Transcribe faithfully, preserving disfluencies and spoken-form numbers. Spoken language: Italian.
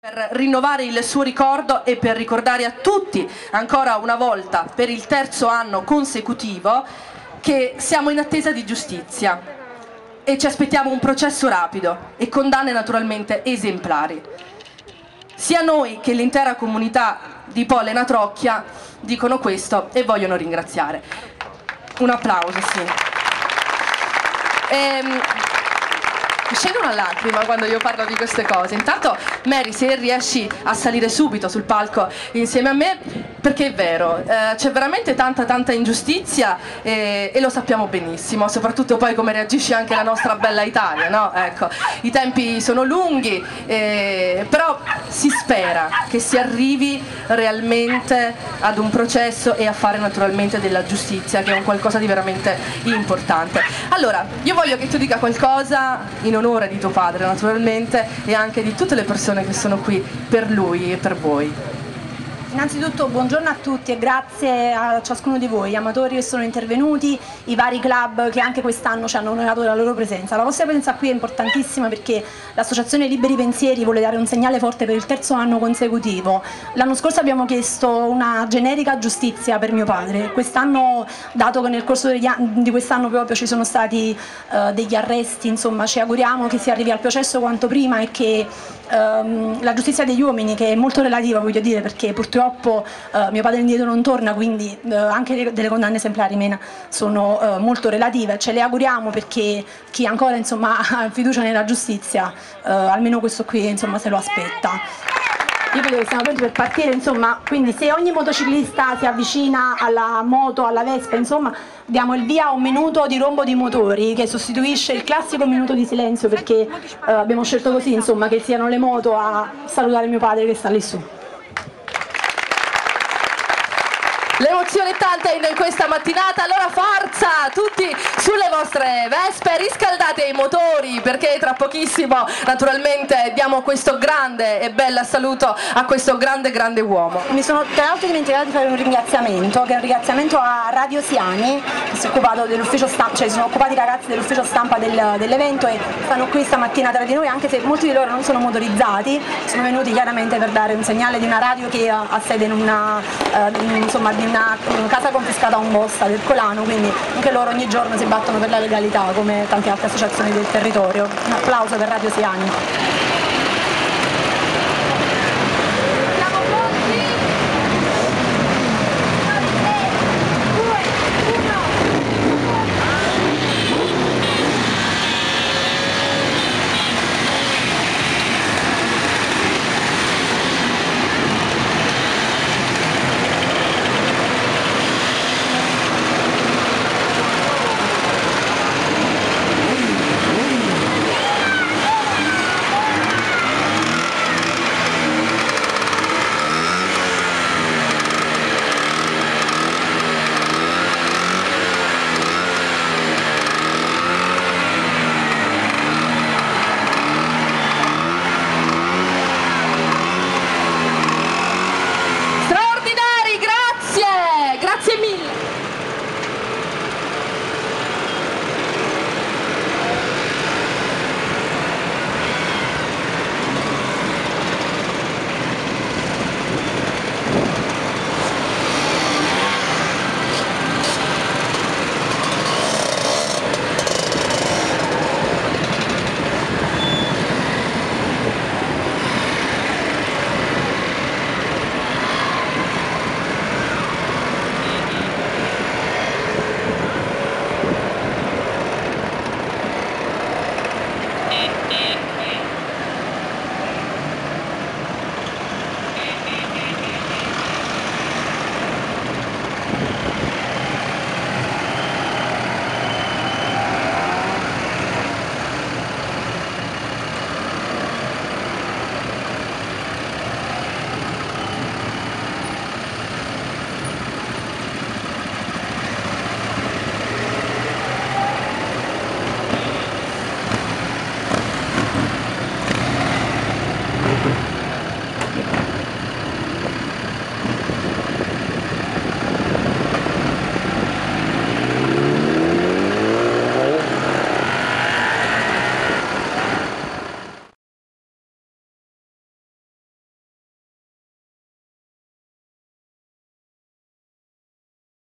Per rinnovare il suo ricordo e per ricordare a tutti, ancora una volta, per il terzo anno consecutivo, che siamo in attesa di giustizia e ci aspettiamo un processo rapido e condanne naturalmente esemplari. Sia noi che l'intera comunità di Pollena Trocchia dicono questo e vogliono ringraziare. Un applauso, sì. Ehm, Scende una lacrima quando io parlo di queste cose. Intanto, Mary, se riesci a salire subito sul palco insieme a me, perché è vero, eh, c'è veramente tanta tanta ingiustizia e, e lo sappiamo benissimo, soprattutto poi come reagisce anche la nostra bella Italia, no? Ecco, i tempi sono lunghi, eh, però si spera che si arrivi realmente ad un processo e a fare naturalmente della giustizia, che è un qualcosa di veramente importante. Allora, io voglio che tu dica qualcosa in onore di tuo padre naturalmente e anche di tutte le persone che sono qui per lui e per voi. Innanzitutto buongiorno a tutti e grazie a ciascuno di voi, amatori che sono intervenuti, i vari club che anche quest'anno ci hanno onorato la loro presenza. La vostra presenza qui è importantissima perché l'associazione Liberi Pensieri vuole dare un segnale forte per il terzo anno consecutivo. L'anno scorso abbiamo chiesto una generica giustizia per mio padre, quest'anno, dato che nel corso degli anni, di quest'anno proprio ci sono stati uh, degli arresti, insomma ci auguriamo che si arrivi al processo quanto prima e che um, la giustizia degli uomini, che è molto relativa voglio dire, perché purtroppo Purtroppo uh, mio padre indietro non torna, quindi uh, anche le, delle condanne esemplari mena, sono uh, molto relative, ce le auguriamo perché chi ancora insomma, ha fiducia nella giustizia, uh, almeno questo qui insomma, se lo aspetta. Io credo che siamo pronti per partire, insomma, quindi se ogni motociclista si avvicina alla moto, alla Vespa, insomma, diamo il via a un minuto di rombo di motori che sostituisce il classico minuto di silenzio perché uh, abbiamo scelto così, insomma, che siano le moto a salutare mio padre che sta lì su. L'emozione è tanta in questa mattinata, allora forza tutti sulle vostre vespe, riscaldate i motori perché tra pochissimo naturalmente diamo questo grande e bel saluto a questo grande grande uomo. Mi sono tra l'altro dimenticata di fare un ringraziamento, che è un ringraziamento a Radio Siani, che si è occupato dell'ufficio stampa, cioè si sono occupati i ragazzi dell'ufficio stampa del, dell'evento e stanno qui stamattina tra di noi, anche se molti di loro non sono motorizzati, sono venuti chiaramente per dare un segnale di una radio che ha sede in una, uh, insomma, di una casa confiscata a un boss del Colano, quindi anche loro ogni giorno si battono per la legalità come tante altre associazioni del territorio. Un applauso per Radio Siani.